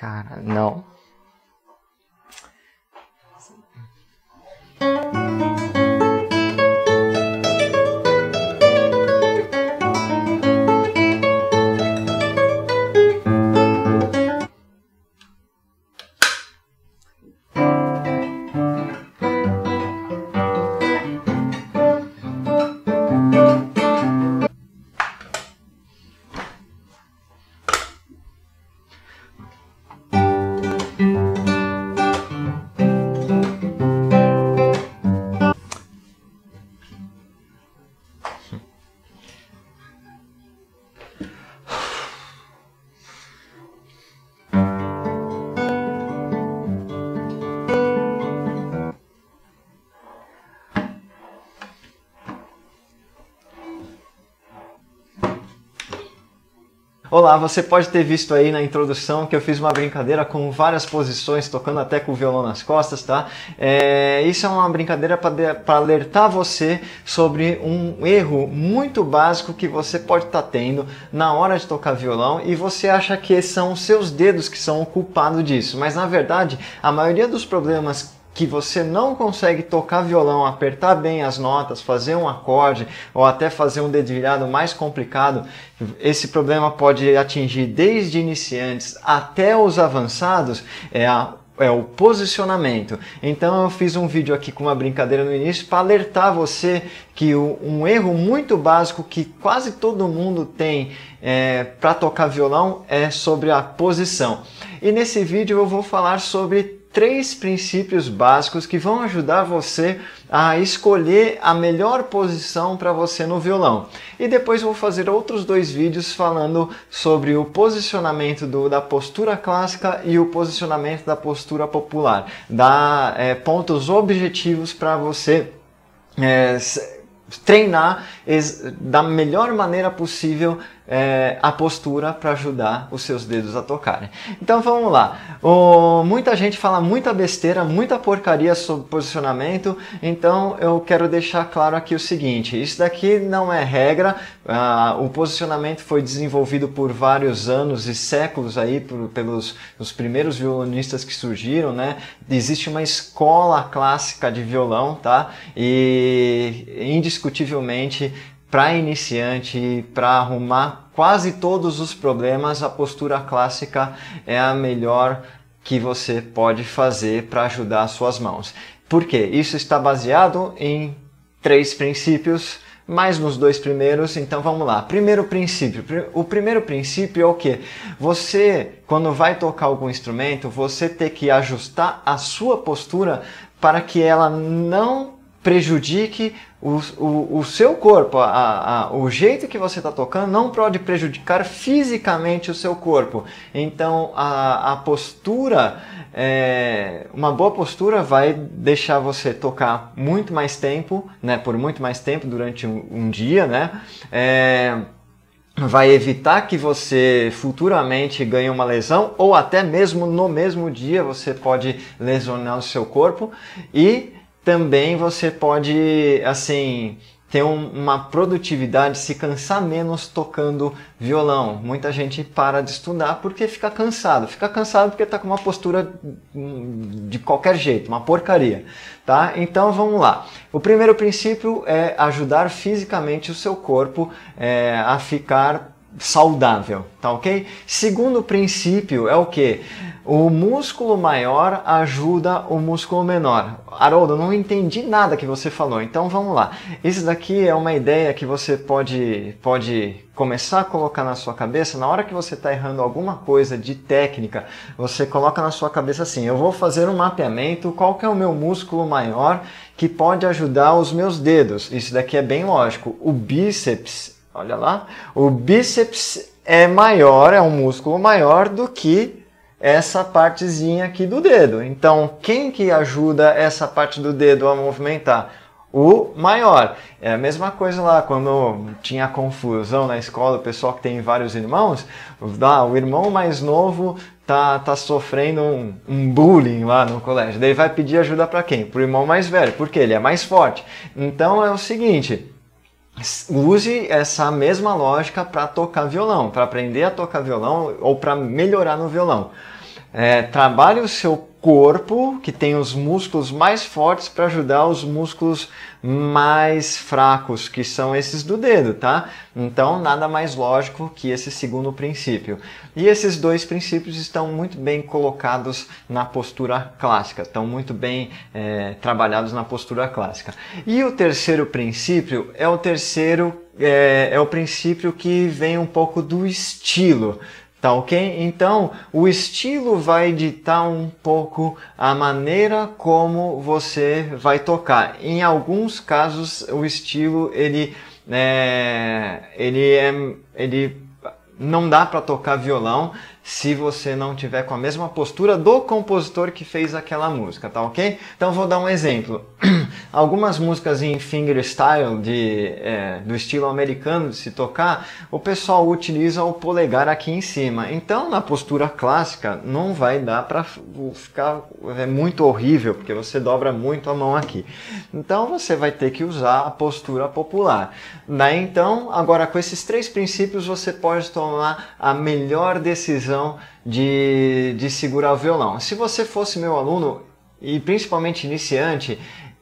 Cara, não. Olá, você pode ter visto aí na introdução que eu fiz uma brincadeira com várias posições, tocando até com o violão nas costas, tá? Isso é uma brincadeira para alertar você sobre um erro muito básico que você pode estar tendo na hora de tocar violão e você acha que são os seus dedos que são o culpado disso, mas na verdade a maioria dos problemas que você não consegue tocar violão, apertar bem as notas, fazer um acorde ou até fazer um dedilhado mais complicado, esse problema pode atingir desde iniciantes até os avançados, é o posicionamento. Então eu fiz um vídeo aqui com uma brincadeira no início para alertar você que um erro muito básico que quase todo mundo tem para tocar violão é sobre a posição. E nesse vídeo eu vou falar sobre 3 princípios básicos que vão ajudar você a escolher a melhor posição para você no violão. E depois vou fazer outros 2 vídeos falando sobre o posicionamento da postura clássica e o posicionamento da postura popular. Dar pontos objetivos para você treinar da melhor maneira possível a postura para ajudar os seus dedos a tocarem. Então vamos lá. Muita gente fala muita besteira, muita porcaria sobre posicionamento, então eu quero deixar claro aqui o seguinte: isso daqui não é regra, o posicionamento foi desenvolvido por vários anos e séculos aí pelos os primeiros violonistas que surgiram, né? Existe uma escola clássica de violão, tá? E indiscutivelmente para iniciante, para arrumar quase todos os problemas, a postura clássica é a melhor que você pode fazer para ajudar as suas mãos. Por quê? Isso está baseado em 3 princípios, mais nos 2 primeiros, então vamos lá. Primeiro princípio. O primeiro princípio é o quê? Você, quando vai tocar algum instrumento, você tem que ajustar a sua postura para que ela não prejudique o seu corpo, o jeito que você está tocando não pode prejudicar fisicamente o seu corpo. Então a postura, uma boa postura vai deixar você tocar muito mais tempo, né, por muito mais tempo durante um dia, né? Vai evitar que você futuramente ganhe uma lesão ou até mesmo no mesmo dia você pode lesionar o seu corpo e também você pode, assim, ter uma produtividade, se cansar menos tocando violão. Muita gente para de estudar porque fica cansado. Fica cansado porque está com uma postura de qualquer jeito, uma porcaria, tá? Então vamos lá. O primeiro princípio é ajudar fisicamente o seu corpo a ficar saudável, tá ok? Segundo princípio é o que? O músculo maior ajuda o músculo menor. Haroldo, não entendi nada que você falou, então vamos lá. Isso daqui é uma ideia que você pode começar a colocar na sua cabeça. Na hora que você está errando alguma coisa de técnica, você coloca na sua cabeça assim: eu vou fazer um mapeamento, qual que é o meu músculo maior que pode ajudar os meus dedos. Isso daqui é bem lógico. O bíceps, olha lá, o bíceps é maior, é um músculo maior do que essa partezinha aqui do dedo. Então, quem que ajuda essa parte do dedo a movimentar? O maior. É a mesma coisa lá, quando tinha confusão na escola, o pessoal que tem vários irmãos, o irmão mais novo tá sofrendo um bullying lá no colégio. Daí vai pedir ajuda para quem? Pro irmão mais velho, porque ele é mais forte. Então é o seguinte: use essa mesma lógica para tocar violão, para aprender a tocar violão ou para melhorar no violão. trabalhe o seu corpo, que tem os músculos mais fortes, para ajudar os músculos mais fracos, que são esses do dedo, tá? Então, nada mais lógico que esse segundo princípio. E esses dois princípios estão muito bem colocados na postura clássica, estão muito bem trabalhados na postura clássica. E o terceiro princípio é o princípio que vem um pouco do estilo. Tá ok? Então, o estilo vai ditar um pouco a maneira como você vai tocar. Em alguns casos, o estilo ele não dá para tocar violão se você não tiver com a mesma postura do compositor que fez aquela música, tá ok? Então vou dar um exemplo. Algumas músicas em fingerstyle, do estilo americano de se tocar, o pessoal utiliza o polegar aqui em cima. Então na postura clássica não vai dar para ficar muito horrível, porque você dobra muito a mão aqui. Então você vai ter que usar a postura popular. Daí então, agora com esses três princípios você pode tomar a melhor decisão de segurar o violão. Se você fosse meu aluno, e principalmente iniciante,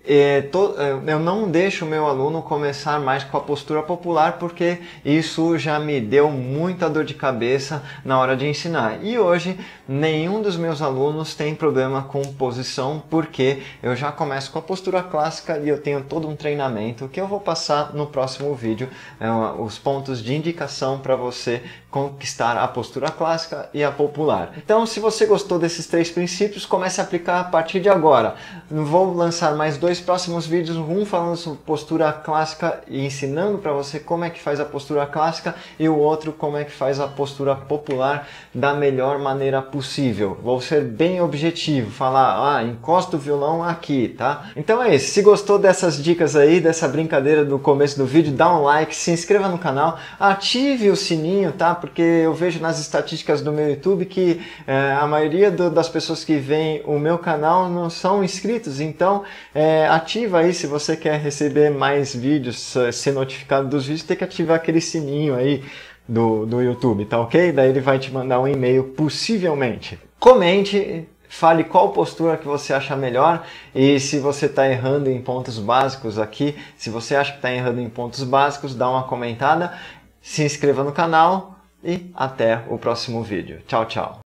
eu não deixo o meu aluno começar mais com a postura popular, porque isso já me deu muita dor de cabeça na hora de ensinar. E hoje nenhum dos meus alunos tem problema com posição, porque eu já começo com a postura clássica e eu tenho todo um treinamento que eu vou passar no próximo vídeo, os pontos de indicação para você conquistar a postura clássica e a popular. Então, se você gostou desses três princípios, comece a aplicar a partir de agora. Vou lançar mais dois próximos vídeos, um falando sobre postura clássica e ensinando para você como é que faz a postura clássica, e o outro como é que faz a postura popular da melhor maneira possível. Vou ser bem objetivo, falar, encosta o violão aqui, tá? Então é isso. Se gostou dessas dicas aí, dessa brincadeira do começo do vídeo, dá um like, se inscreva no canal, ative o sininho, tá? Porque eu vejo nas estatísticas do meu YouTube que a maioria das pessoas que veem o meu canal não são inscritos, então ativa aí se você quer receber mais vídeos, ser notificado dos vídeos, tem que ativar aquele sininho aí do YouTube, tá ok? Daí ele vai te mandar um e-mail, possivelmente. Comente, fale qual postura que você acha melhor, e se você está errando em pontos básicos aqui, se você acha que está errando em pontos básicos, dá uma comentada, se inscreva no canal e até o próximo vídeo. Tchau, tchau!